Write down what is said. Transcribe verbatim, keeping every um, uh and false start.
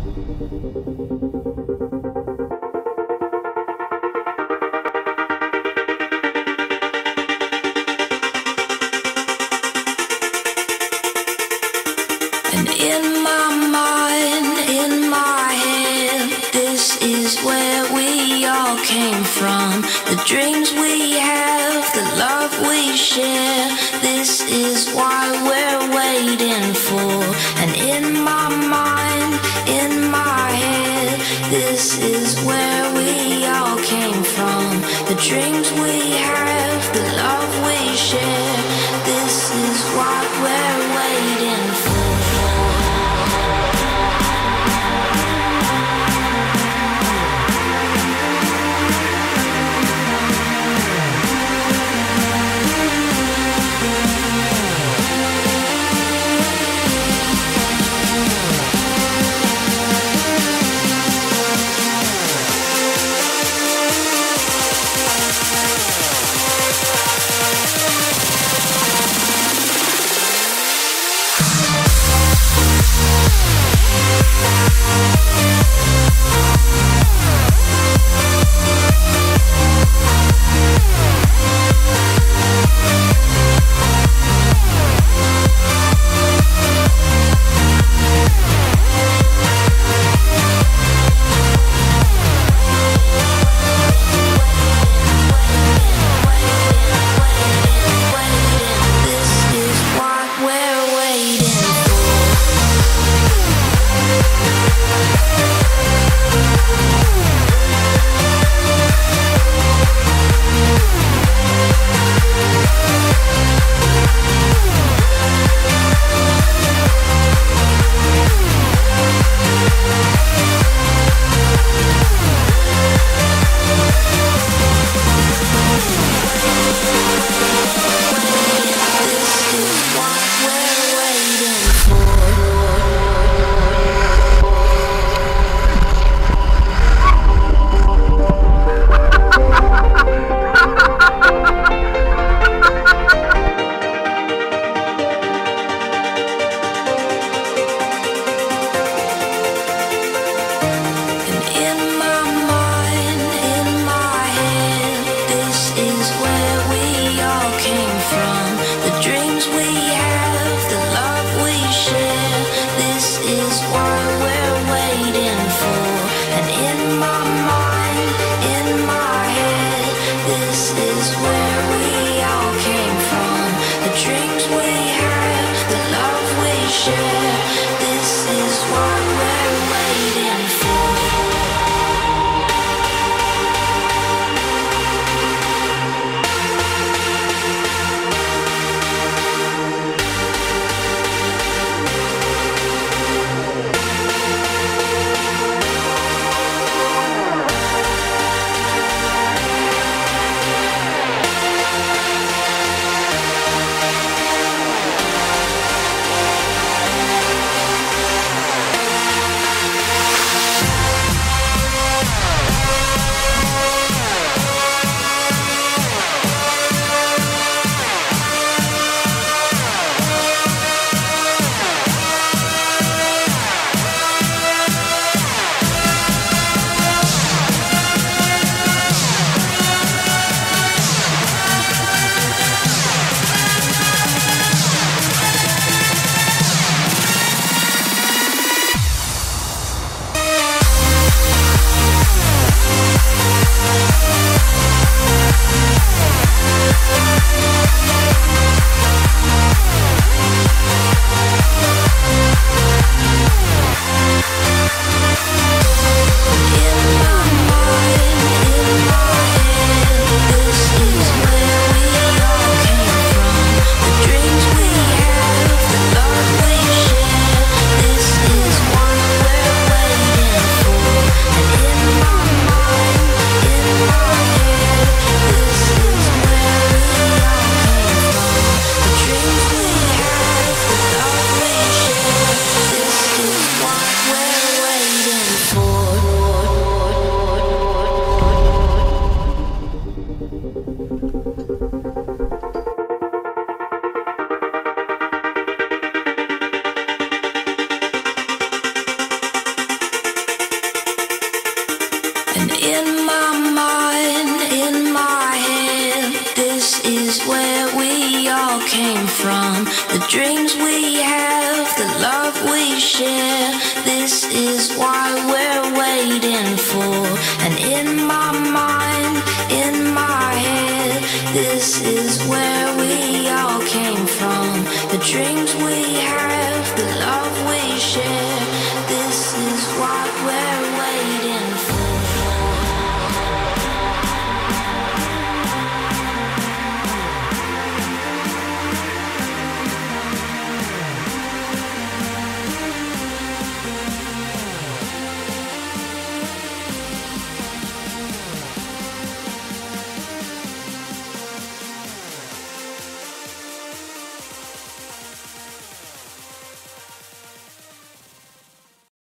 And in my mind, in my head, this is where we all came from. The dreams we have, the love we share, this is why we're waiting for. And in my mind, in my head, this is where we all came from. The dreams we have, the love we share, this is what we're waiting for. in my mind, in my head, this is where we all came from. The dreams we have, the love we share, this is why we're waiting for. And in my mind, in my head, this is where